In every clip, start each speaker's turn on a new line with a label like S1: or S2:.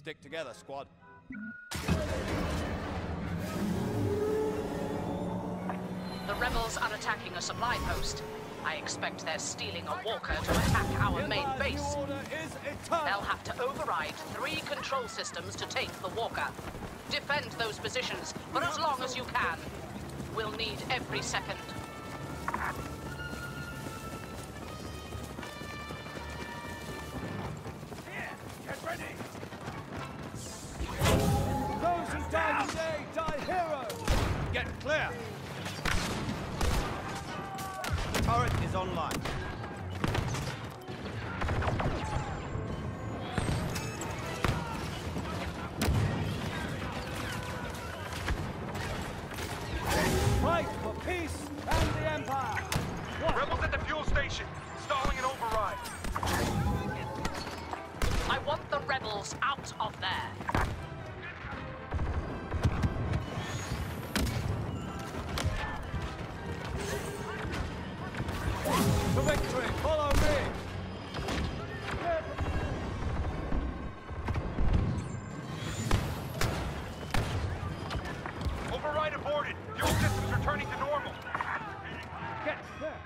S1: Stick together, squad.
S2: The rebels are attacking a supply post. I expect they're stealing a walker to attack our main base. They'll have to override 3 control systems to take the walker. Defend those positions for as long as you can. We'll need every second.
S1: Get ready! Those who die today die heroes! Get clear! Turret is online. Fight for peace and the Empire! What?
S3: Rebels at the fuel station, stalling an override.
S2: I want the rebels out of there.
S1: To victory! Follow me!
S3: Override aborted. Fuel systems returning to normal.
S1: Get there!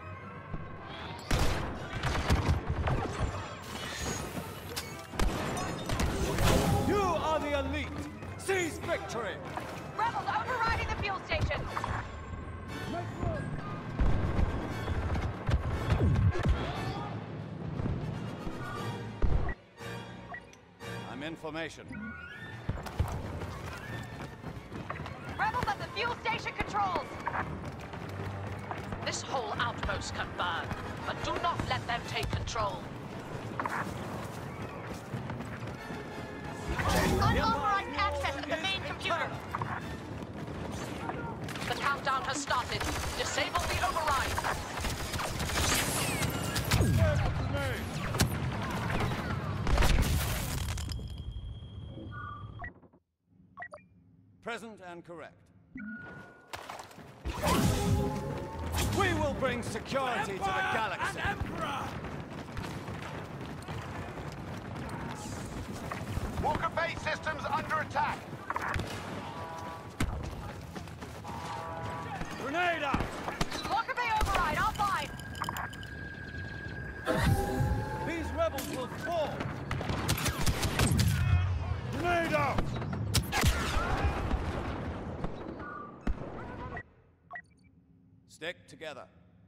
S1: You are the elite! Seize victory!
S4: Rebels overriding the fuel station!
S1: I'm in formation.
S4: Rebels at the fuel station controls!
S2: This whole outpost can burn, but do not let them take control.
S4: Unauthorized access to the main computer!
S2: The countdown has started. Disable the override.
S1: Present and correct. We will bring security to the galaxy.
S3: Walker base systems under attack.
S1: Grenade out!
S4: Walker Bay override, offline!
S1: These rebels will fall! Grenade out! Stick together.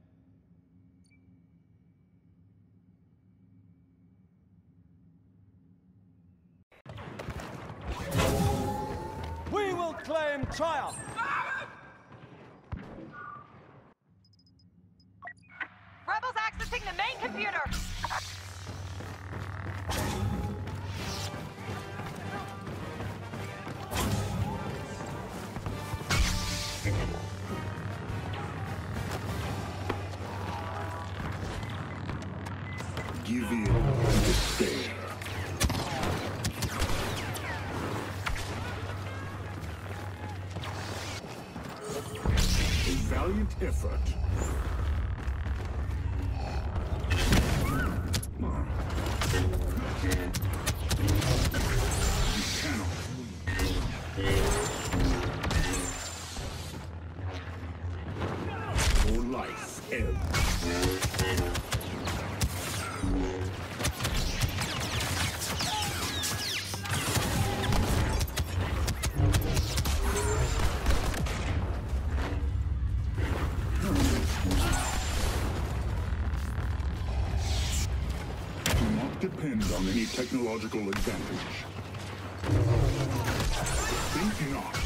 S1: We will claim triumph!
S4: Rebels accessing the main computer!
S5: Give in to despair. A valiant effort. Your life ebbs. Depend on any technological advantage. Think not.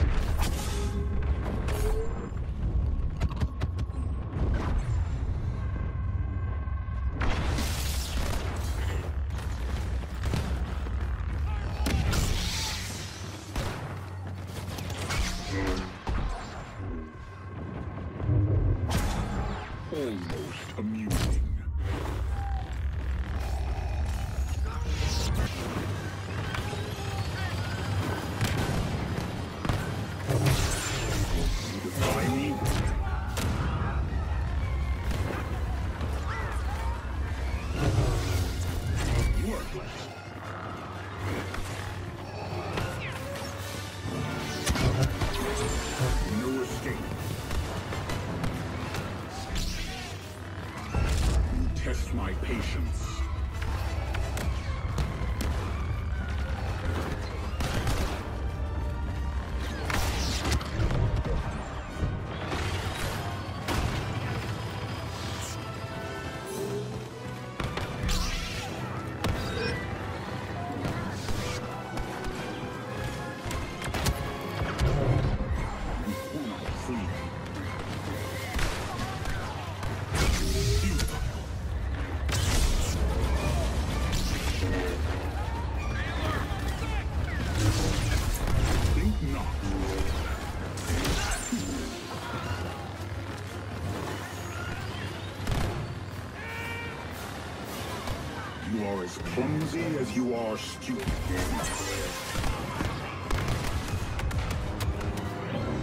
S5: Almost amusing. Worthless. test my patience. You are as clumsy as you are stupid.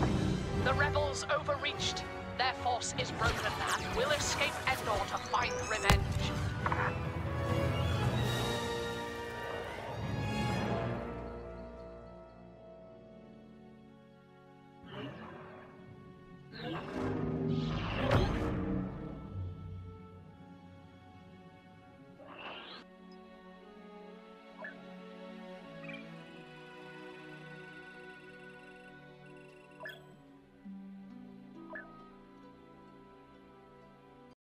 S2: The rebels overreached. Their force is broken and will escape Endor to find the